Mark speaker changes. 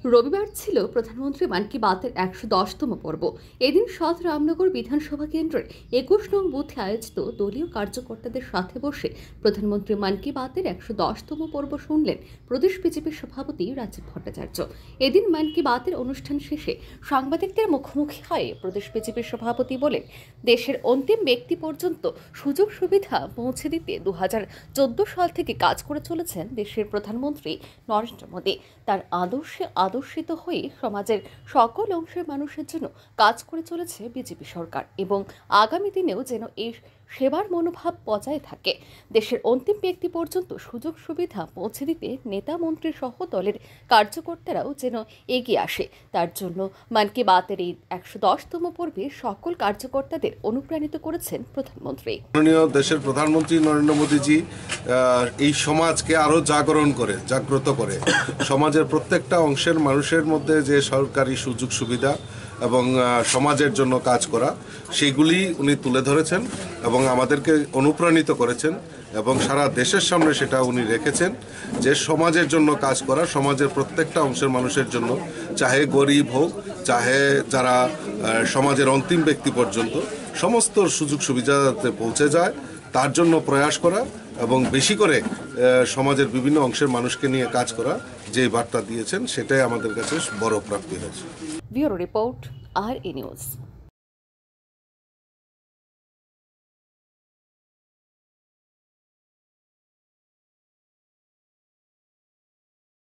Speaker 1: রবিবার ছিল প্রধানমন্ত্রী মান কি বাতের ১১০তম পর্ব। এদিন সাত রামনগর বিধানসভা কেন্দ্রের ২১ নং বুথে আয়োজিত দলীয় কার্যকর্তাদের সাথে বসে প্রধানমন্ত্রী মান কি বাতের ১১০তম পর্ব শুনলেন প্রদেশ বিজেপির সভাপতি রাজীব ভট্টাচার্য। এদিন মান কি বাতের অনুষ্ঠান শেষে সাংবাদিকদের মুখোমুখি হয়ে প্রদেশ বিজেপির সভাপতি বলেন, দেশের অন্তিম ব্যক্তি পর্যন্ত সুযোগ সুবিধা পৌঁছে দিতে ২০১৪ সাল থেকে কাজ করে চলেছেন দেশের প্রধানমন্ত্রী নরেন্দ্র মোদী। তার আদর্শে আদর্শিত হয়ে সমাজের সকল অংশের মানুষের জন্য কাজ করে চলেছে বিজেপি সরকার এবং আগামী দিনেও যেন এই সেবার মনোভাব বজায় থাকে। দেশের অন্তিম ব্যক্তি পর্যন্ত সুযোগ সুবিধা পৌঁছে দিতে নেতা মন্ত্রী সহ দলের কার্যকর্তারাও যেন এগিয়ে আসে, তার জন্য মান কি বাতের এই ১১০তম পর্বে সকল কার্যকর্তাদের অনুপ্রাণিত করেছেন প্রধানমন্ত্রী।
Speaker 2: দেশের প্রধানমন্ত্রী নরেন্দ্র মোদীজি এই সমাজকে আরো জাগ্রত করে সমাজের প্রত্যেকটা অংশের মানুষের মধ্যে যে সরকারি সুযোগ সুবিধা এবং সমাজের জন্য কাজ করা সেগুলি উনি তুলে ধরেছেন এবং আমাদেরকে অনুপ্রাণিত করেছেন এবং সারা দেশের সামনে সেটা উনি রেখেছেন যে সমাজের জন্য কাজ করা, সমাজের প্রত্যেকটা অংশের মানুষের জন্য, চাহে গরিব হোক, চাহে যারা সমাজের অন্তিম ব্যক্তি পর্যন্ত সমস্ত সুযোগ সুবিধাতে পৌঁছে যায় তার জন্য প্রয়াস করা এবং বেশি করে সমাজের বিভিন্ন অংশের মানুষকে নিয়ে কাজ করা, যে বার্তা দিয়েছেন সেটাই আমাদের কাছে বড় প্রাপ্তি হয়েছে।
Speaker 1: ব্যুরো রিপোর্ট, আর নিউজ।